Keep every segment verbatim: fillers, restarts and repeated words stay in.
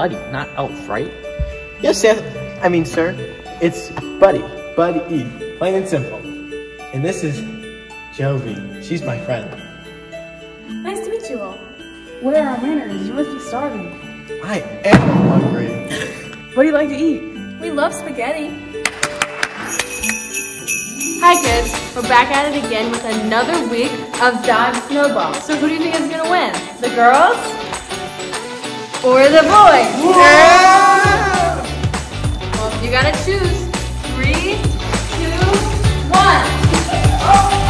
Buddy, not Elf, right? Yes, Santa. I mean, sir, it's Buddy. Buddy E. Plain and simple. And this is Jovi. She's my friend. Nice to meet you all. Where are our manners? You must be starving. I am hungry. What do you like to eat? We love spaghetti. Hi kids, we're back at it again with another week of Dodge Snowball. So who do you think is gonna win? The girls or the boys? Yeah! Well, you gotta choose. Three, two, one. Oh,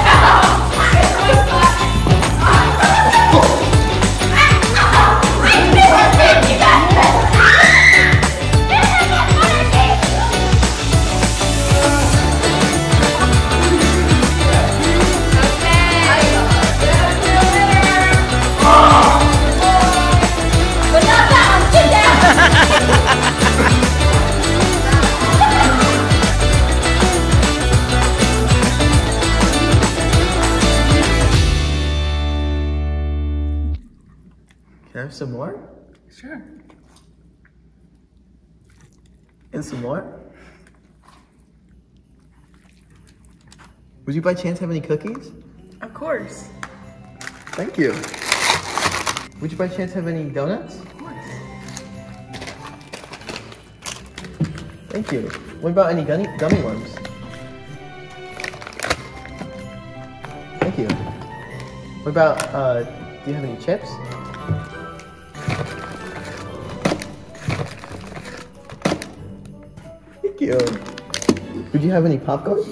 Can I have some more? Sure. And some more? Would you by chance have any cookies? Of course. Thank you. Would you by chance have any donuts? Of course. Thank you. What about any gummy, gummy worms? Thank you. What about, uh, do you have any chips? Thank you. Would you have any popcorn?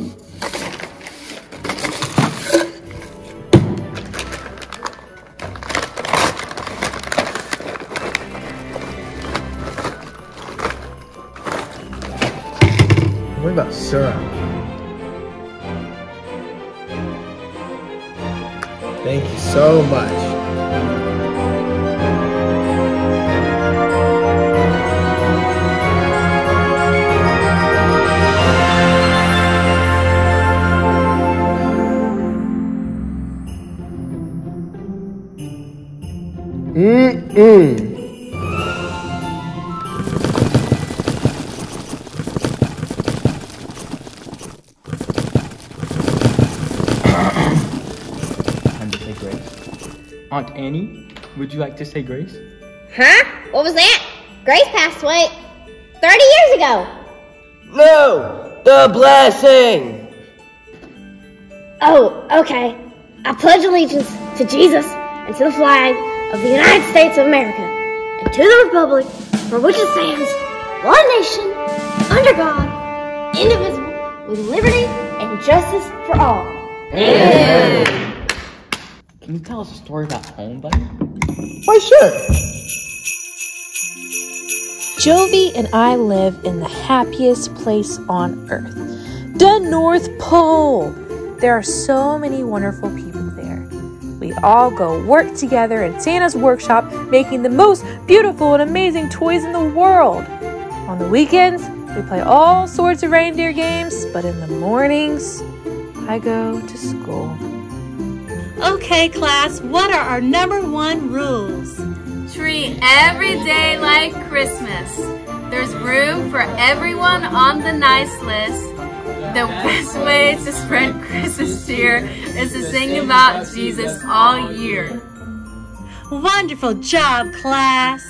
What about syrup? Thank you so much. Mm-mm. Time to say grace. Aunt Annie, would you like to say grace? Huh? What was that? Grace passed away thirty years ago. No! The blessing! Oh, okay. I pledge allegiance to Jesus and to the flag of the United States of America and to the republic for which it stands, one nation, under God, indivisible, with liberty and justice for all. Amen. Can you tell us a story about home, buddy? Why, sure. Jovi and I live in the happiest place on earth, the North Pole. There are so many wonderful people there. We all go work together in Santa's workshop, making the most beautiful and amazing toys in the world. On the weekends, we play all sorts of reindeer games, but in the mornings, I go to school. Okay, class, what are our number one rules? Treat every day like Christmas. There's room for everyone on the nice list. The best way to spread Christmas cheer is to sing about Jesus all year. Wonderful job, class.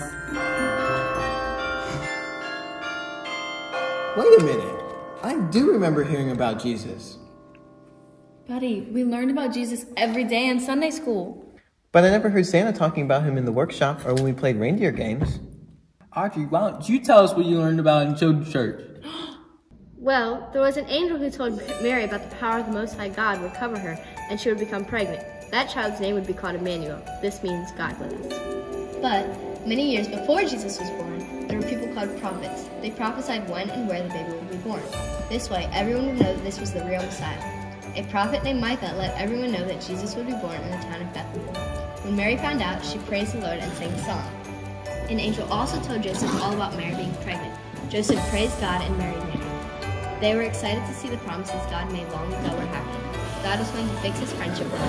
Wait a minute. I do remember hearing about Jesus. Buddy, we learned about Jesus every day in Sunday school. But I never heard Santa talking about him in the workshop or when we played reindeer games. Audrey, why don't you tell us what you learned about in children's church? Well, there was an angel who told Mary about the power of the Most High God would cover her and she would become pregnant. That child's name would be called Emmanuel. This means God with us. But many years before Jesus was born, there were people called prophets. They prophesied when and where the baby would be born. This way, everyone would know that this was the real Messiah. A prophet named Micah let everyone know that Jesus would be born in the town of Bethlehem. When Mary found out, she praised the Lord and sang a song. An angel also told Joseph all about Mary being pregnant. Joseph praised God and married Mary. They were excited to see the promises God made long ago were happening. God was going to fix his friendship with us.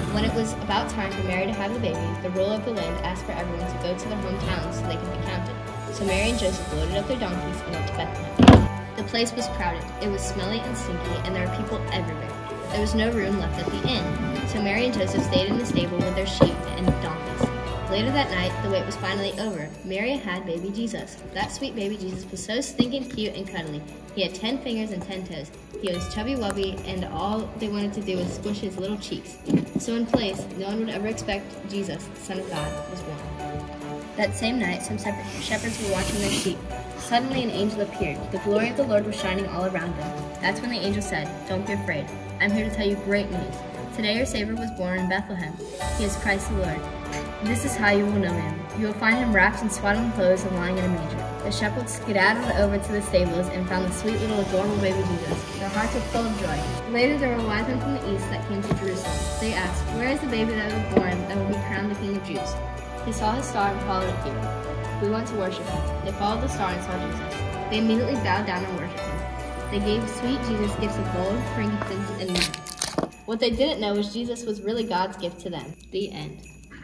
When it was about time for Mary to have the baby, the ruler of the land asked for everyone to go to their hometowns so they could be counted. So Mary and Joseph loaded up their donkeys and went to Bethlehem. The place was crowded, it was smelly and stinky, and there were people everywhere. There was no room left at the inn, so Mary and Joseph stayed in the stable with their sheep and donkeys. Later that night, the wait was finally over. Mary had baby Jesus. That sweet baby Jesus was so stinking cute and cuddly. He had ten fingers and ten toes. He was chubby-wubby, and all they wanted to do was squish his little cheeks. So in place, no one would ever expect Jesus, the Son of God, was born. That same night, some shepherds were watching their sheep. Suddenly an angel appeared. The glory of the Lord was shining all around them. That's when the angel said, "Don't be afraid. I'm here to tell you great news. Today your Savior was born in Bethlehem. He is Christ the Lord. This is how you will know him. You will find him wrapped in swaddling clothes and lying in a manger." The shepherds skedaddled over to the stables and found the sweet little adorable baby Jesus. Their hearts were full of joy. Later there were wise men from the east that came to Jerusalem. They asked, "Where is the baby that was born that will be crowned the King of Jews?" They saw his star and followed it here. "We want to worship him." They followed the star and saw Jesus. They immediately bowed down and worshipped him. They gave sweet Jesus gifts of gold, frankincense, and myrrh. What they didn't know was Jesus was really God's gift to them. The end.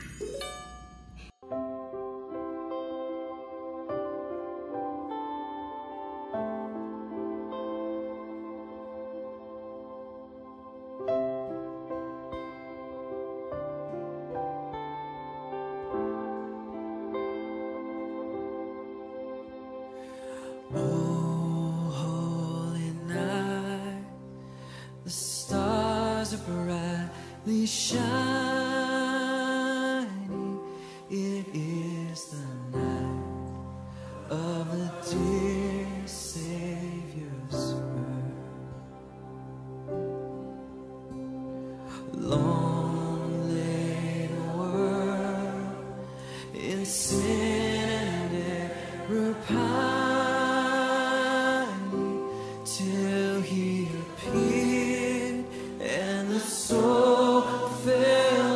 Brightly shining, it is the night of the dear Savior's birth. Long lay the world in sin and error pining, till he appeared and the soul fell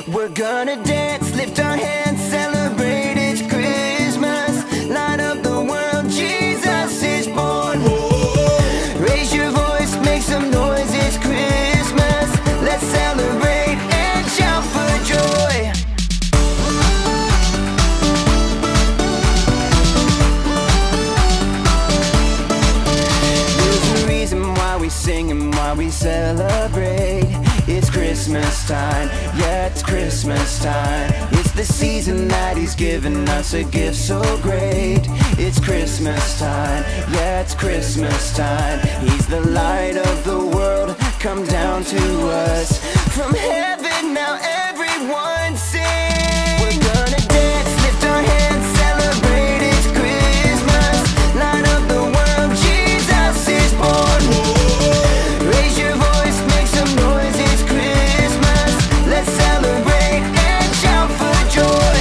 We're gonna dance, lift our hands, celebrate it's Christmas. Light up the world, Jesus is born. Raise your voice, make some noise, it's Christmas. Let's celebrate and shout for joy. There's a reason why we sing and why we celebrate. It's Christmas time, yeah, it's Christmas time. It's the season that He's given us a gift so great. It's Christmas time, yeah, it's Christmas time. He's the light of the world, come down to us. From heaven now everyone sing. We're gonna dance, lift our hands, celebrate it's Christmas. Light up the world, Jesus is born. Raise your voice, make some noise, it's Christmas. Let's celebrate and shout for joy.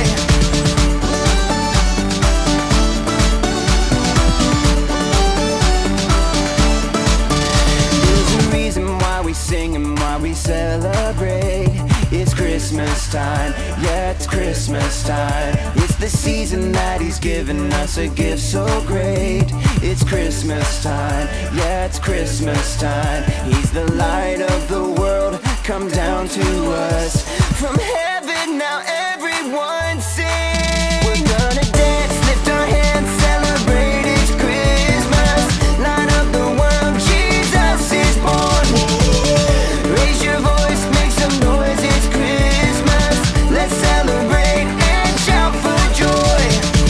There's a reason why we sing and why we celebrate. It's Christmas time, yeah, it's Christmas time. It's the season that He's given us a gift so great. It's Christmas time, yeah, it's Christmas time. He's the light of the world, come down to us. From heaven now everyone sing. We're gonna dance, lift our hands, celebrate it's Christmas. Light up the world, Jesus is born. Raise your voice, make some noise, it's Christmas. Let's celebrate and shout for joy.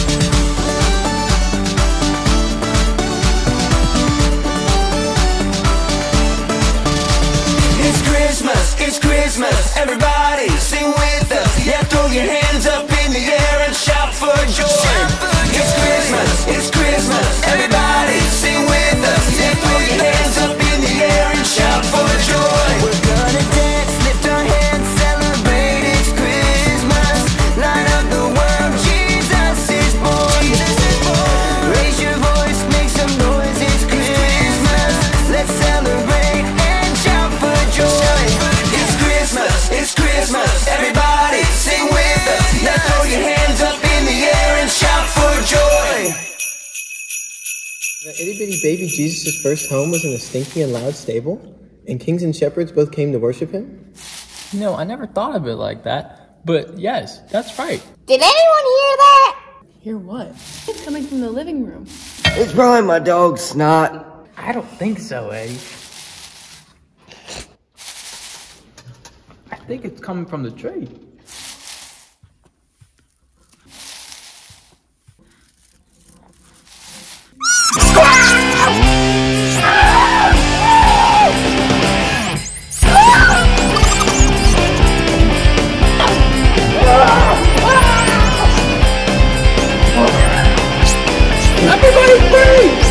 It's Christmas, it's Christmas, everybody sing with us. Yeah, throw your hands up in the air and shout for joy. It's Christmas, it's Christmas, everybody sing with us. Yeah, throw your hands up in the air and shout for joy. We're gonna dance, lift our hands, celebrate it's Christmas. Light up the world, Jesus is born. Raise your voice, make some noise, it's Christmas. Let's celebrate and shout for joy. It's Christmas, it's Christmas, everybody sing with us. Now throw your hands up in the air and shout for joy. The itty bitty baby Jesus' first home was in a stinky and loud stable, and kings and shepherds both came to worship Him? You know, I never thought of it like that, but yes, that's right. Did anyone hear that? Hear what? It's coming from the living room. It's probably my dog's snot. I don't think so, Eddie. I think it's coming from the tree. Everybody freeze!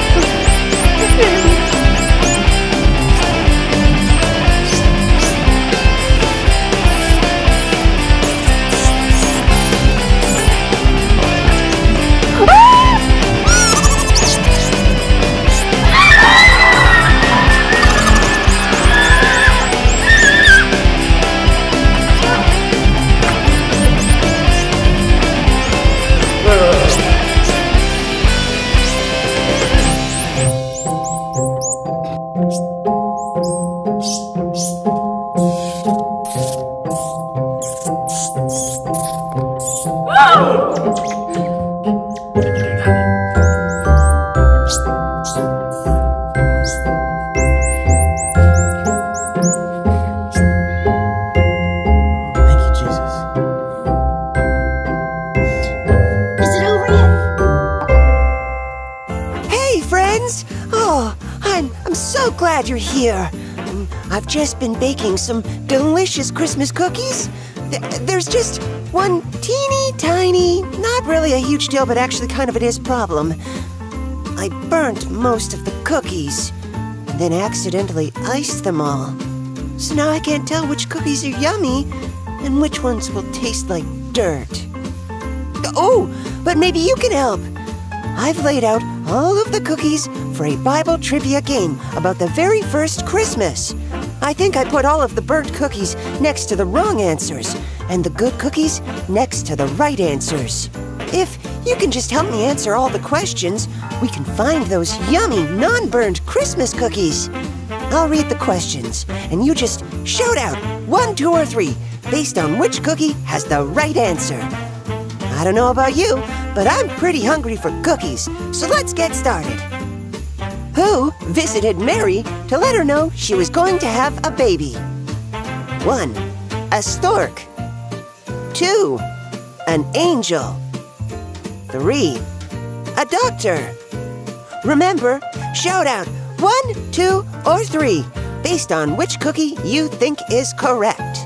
You're here. I've just been baking some delicious Christmas cookies. There's just one teeny tiny, not really a huge deal, but actually kind of it is problem. I burnt most of the cookies, and then accidentally iced them all. So now I can't tell which cookies are yummy and which ones will taste like dirt. Oh, but maybe you can help. I've laid out all of the cookies for a Bible trivia game about the very first Christmas. I think I put all of the burnt cookies next to the wrong answers. and the good cookies next to the right answers. If you can just help me answer all the questions, we can find those yummy, non-burned Christmas cookies. I'll read the questions, and you just shout out one, two, or three based on which cookie has the right answer. I don't know about you, but I'm pretty hungry for cookies, so let's get started. Who visited Mary to let her know she was going to have a baby? One, a stork. Two, an angel. Three, a doctor. Remember, shout out one, two, or three based on which cookie you think is correct.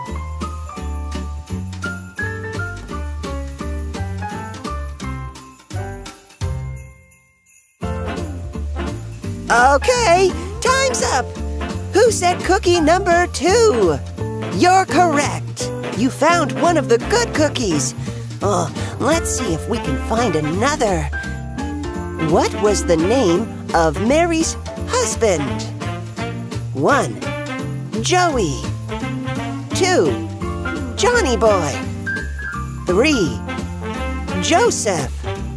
Okay, time's up. Who said cookie number two? You're correct. You found one of the good cookies. Oh, let's see if we can find another. What was the name of Mary's husband? One, Joey. Two, Johnny Boy. Three, Joseph.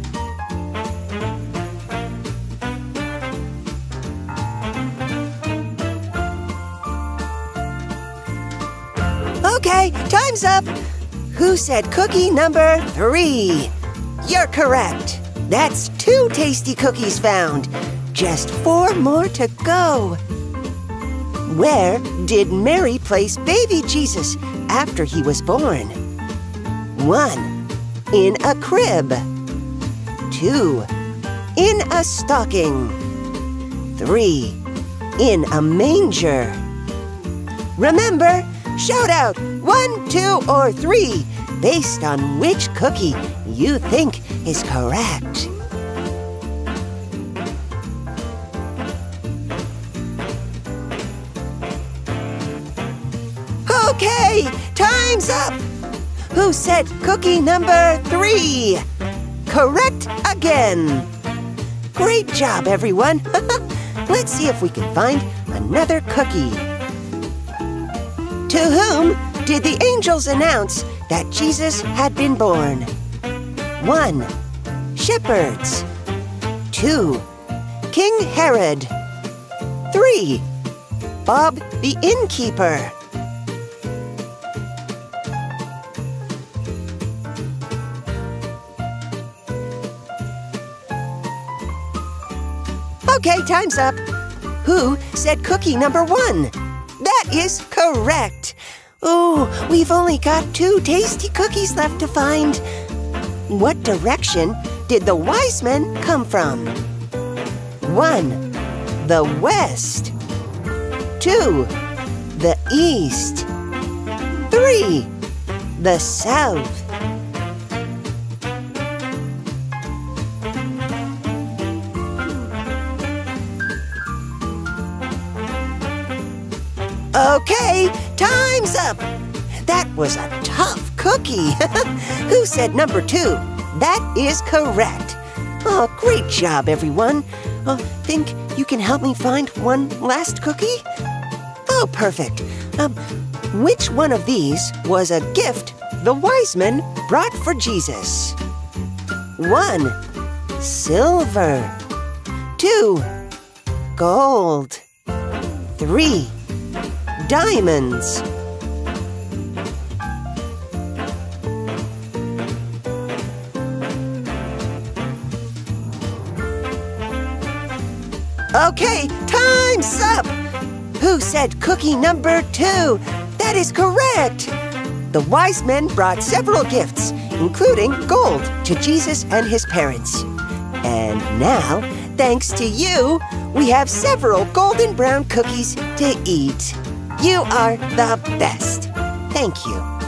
Okay, time's up. Who said cookie number three? You're correct. That's two tasty cookies found. Just four more to go. Where did Mary place baby Jesus after he was born? One, in a crib. Two, in a stocking. Three, in a manger. Remember, shout out one, two, or three based on which cookie you think is correct. Okay, time's up. Who said cookie number three? Correct again. Great job, everyone. Let's see if we can find another cookie. To whom did the angels announce that Jesus had been born? One, shepherds. Two, King Herod. Three, Bob the innkeeper. Okay, time's up. Who said cookie number one? That is correct. Oh, we've only got two tasty cookies left to find. What direction did the wise men come from? One, the west. Two, the east. Three, the south. Okay, time's up. That was a tough cookie. Who said number two? That is correct. Oh, great job, everyone. Oh, think you can help me find one last cookie? Oh, perfect. Um, which one of these was a gift the wise men brought for Jesus? One, silver. Two, gold. Three, diamonds. Okay, time's up! Who said cookie number two? That is correct! The wise men brought several gifts, including gold, to Jesus and his parents. And now, thanks to you, we have several golden brown cookies to eat. You are the best. Thank you.